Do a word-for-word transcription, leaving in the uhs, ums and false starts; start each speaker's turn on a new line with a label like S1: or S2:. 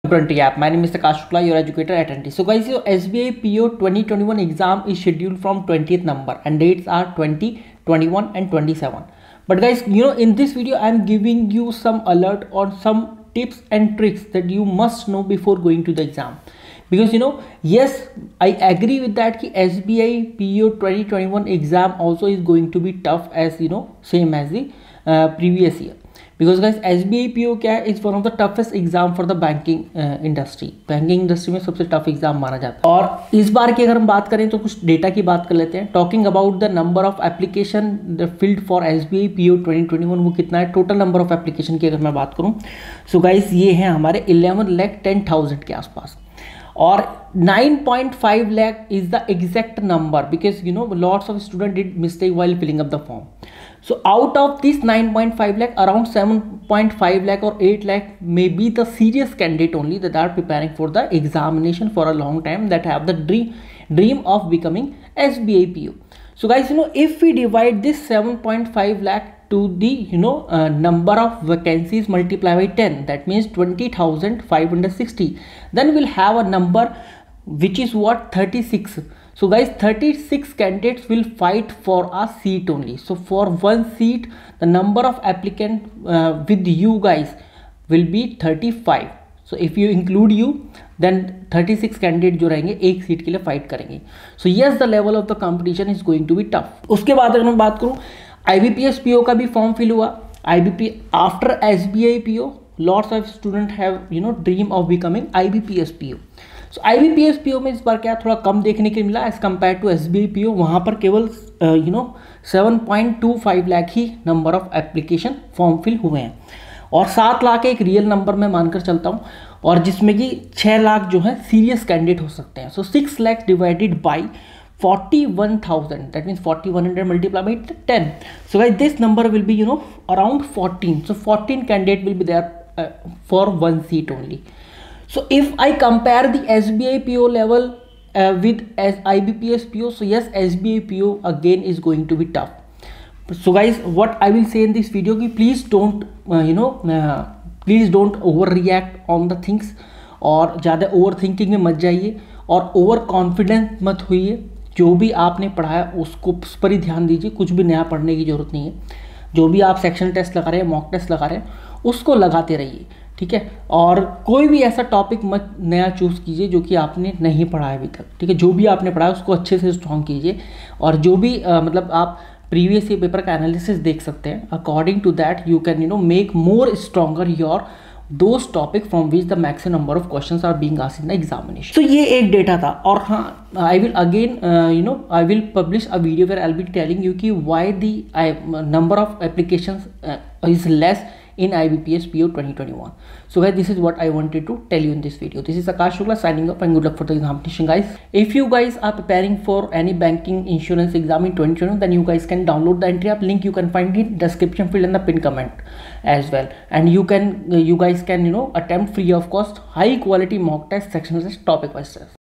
S1: twenty app. My name is Akash Shukla, your educator at N T. So guys, your S B I P O twenty twenty-one exam is scheduled from twentieth November and dates are twenty, twenty-one and twenty-seven. But guys, you know, in this video I am giving you some alert on some tips and tricks that you must know before going to the exam. Because you know, yes, I agree with that कि S B I P O twenty twenty-one exam also is going to be tough as you know, same as the uh, previous year. Because guys, S B I P O क्या है, is one of the toughest exam for the banking industry. Banking industry में सबसे tough exam माना जाता है. और इस बार की अगर हम बात करें तो कुछ डेटा की बात कर लेते हैं. Talking about the number of application field for S B I P O twenty twenty-one, वो कितना है टोटल नंबर ऑफ एप्लीकेशन की अगर मैं बात करूँ. सो गाइस, ये है हमारे इलेवन लैख टेन थाउजेंड के आसपास. और nine point five lakh is the exact number because you know lots of students did mistake while filling up the form. So out of this nine point five lakh, around seven point five lakh or eight lakh may be the serious candidate only that are preparing for the examination for a long time, that have the dream dream of becoming S B I P O. So guys, you know, if we divide this seven point five lakh to the you know uh, number of vacancies multiply by ten, that means twenty thousand five hundred sixty, then we'll have a number which is what, thirty-six. So guys, thirty-six candidates will fight for a seat only. So for one seat the number of applicant uh, with you guys will be thirty-five. So if you include you, then thirty-six candidate जो रहेंगे एक seat के लिए fight करेंगे. So yes, the level of the competition is going to be tough. उसके बाद अगर मैं बात करूँ, I B P S P O का भी फॉर्म फिल हुआ. I B P after S B I P O, lots of student have you know dream of becoming I B P S P O. So I B P S P O में इस बार क्या थोड़ा कम देखने के मिला as compare to S B I P O. वहाँ पर केवल you know seven point two five lakh ही number of application form fill हुए हैं. और सात लाख एक रियल नंबर में मानकर चलता हूँ, और जिसमें कि छः लाख जो है सीरियस कैंडिडेट हो सकते हैं. So six lakhs divided by forty-one thousand, that means forty-one hundred multiplied by ten. So guys, this number will be you know around fourteen. So fourteen candidate will be there uh, for one seat only. So if I compare the S B I P O level uh, with as I B P S P O, so yes, S B I P O again is going to be tough. So guys, what I will say in this video कि please don't uh, you know uh, please don't overreact on the things, और ज़्यादा over thinking में मत जाइए और over confident मत होइए. जो भी आपने पढ़ा है उसको उस पर ही ध्यान दीजिए. कुछ भी नया पढ़ने की ज़रूरत नहीं है. जो भी आप सेक्शन टेस्ट लगा रहे हैं, मॉक टेस्ट लगा रहे हैं, उसको लगाते रहिए, ठीक है. और कोई भी ऐसा टॉपिक मत नया चूज़ कीजिए जो कि आपने नहीं पढ़ा है अभी तक, ठीक है. जो भी आपने पढ़ा है उसको अच्छे से स्ट्रॉन्ग कीजिए. और जो भी आ, मतलब आप प्रीवियस ईयर पेपर का एनालिसिस देख सकते हैं, according to that you can you know make more stronger your those topic from which the maximum number of questions are being asked in the examination. So ये एक data था. और हाँ, I will again uh, you know I will publish a video where I'll be telling you कि why the uh, number of applications uh, is less in I B P S P O twenty twenty-one. So guys, this is what I wanted to tell you in this video. This is Akash Shukla signing up, and good luck for the examination guys. If you guys are preparing for any banking insurance exam in twenty twenty-one, then you guys can download the entry app. Link you can find in description field and the pin comment as well. And you can uh, you guys can you know attempt free of cost high quality mock test, section test, topic wise test.